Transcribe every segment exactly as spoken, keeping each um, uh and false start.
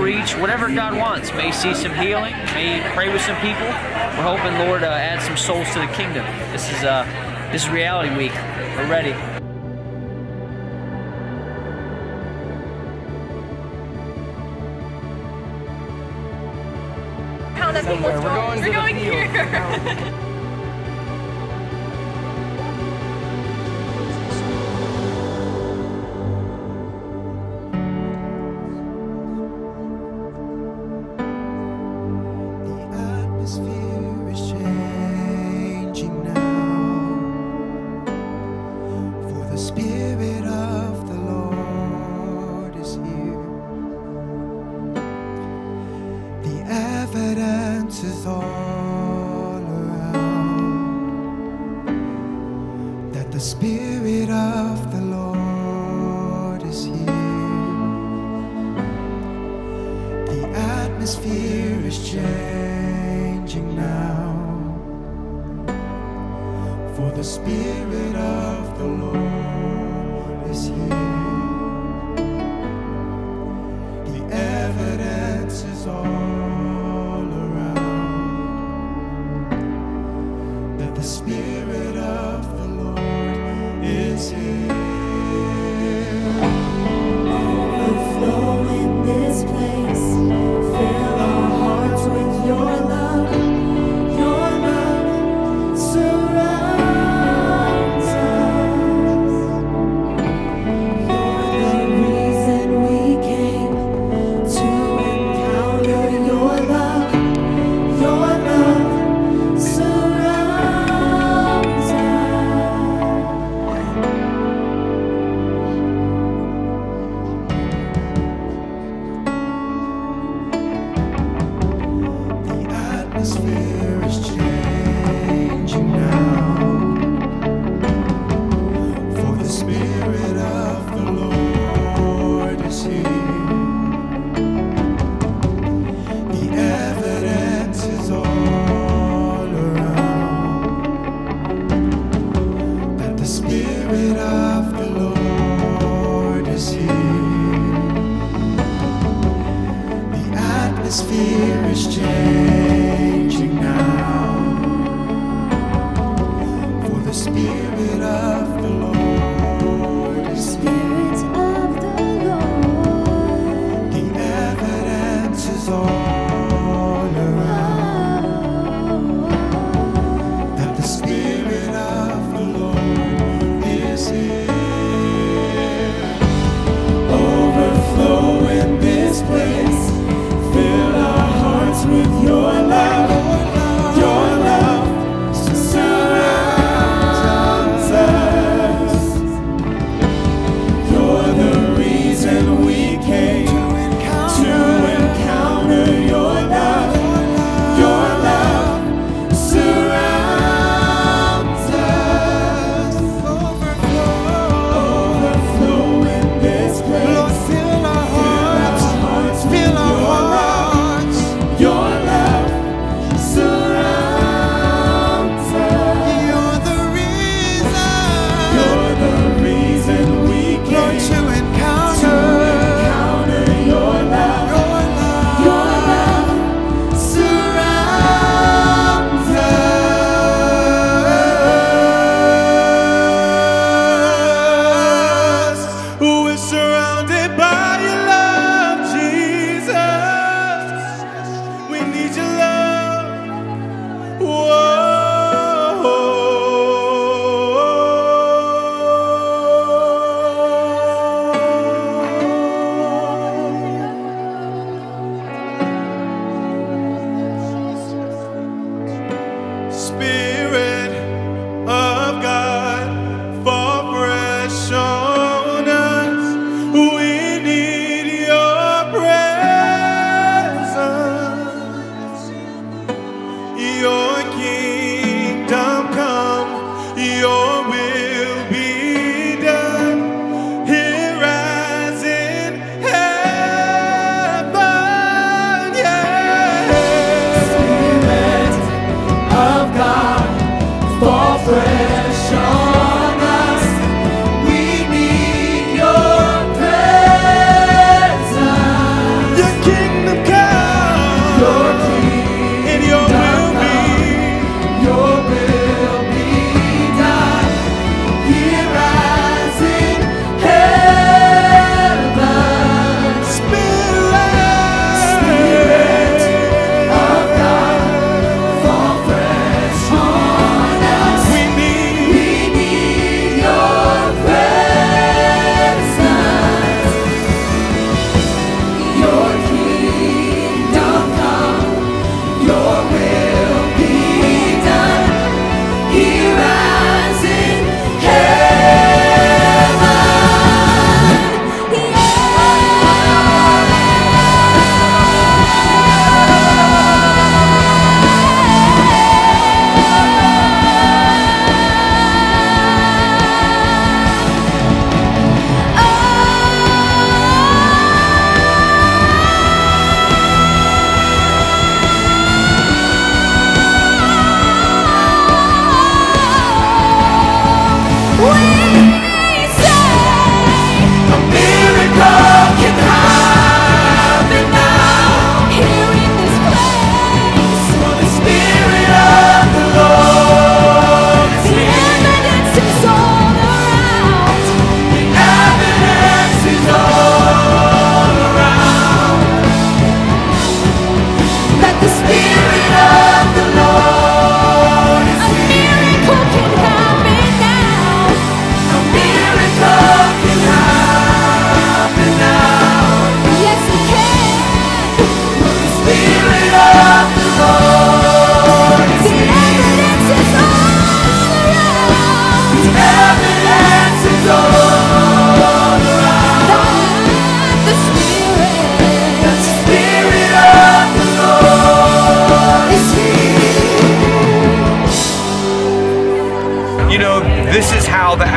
preach, whatever God wants. May see some healing, may pray with some people. We're hoping, Lord, uh, add some souls to the kingdom. This is uh, this is reality week. We're ready. How that people's We're going, We're going here. Evidence is all around that the Spirit of the Lord is here. The atmosphere is changing now, for the Spirit of the Lord is here. The evidence is all the Spirit of the Lord is here. Overflow in this place. Fill our hearts with your love. Your love surrounds us.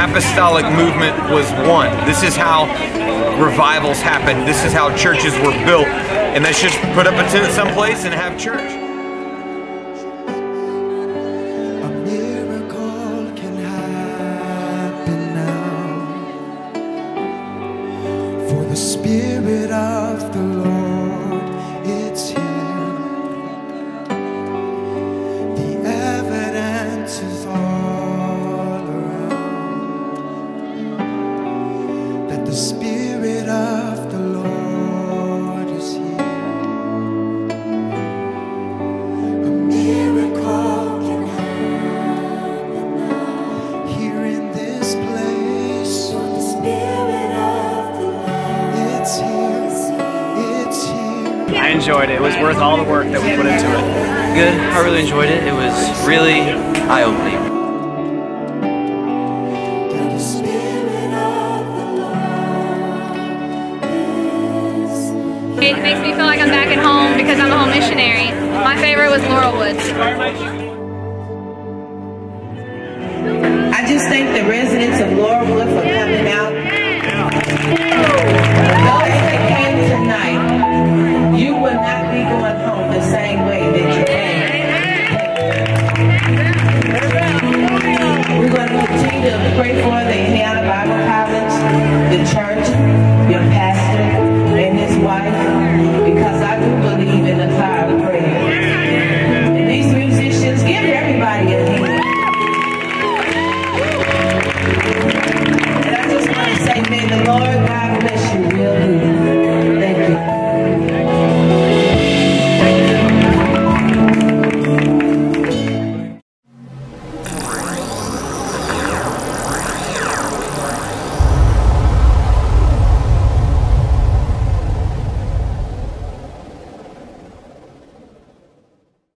apostolic movement was one. This is how revivals happen. This is how churches were built. And let's just put up a tent someplace and have church. A miracle can happen now. For the Spirit of the Lord, it's here. The evidence is all around that the Spirit of the Lord is here. A miracle can happen now. Here in this place, for the Spirit of the Lord, it's here, it's here. I enjoyed it. It was worth all the work that we put into it. Good. I really enjoyed it. It was really eye-opening. That the Spirit of the Lord is It makes me feel like I'm back at home because I'm a home missionary. My favorite was Laurelwood. I just thank the residents of Laurelwood for coming out. Those that came tonight, you will not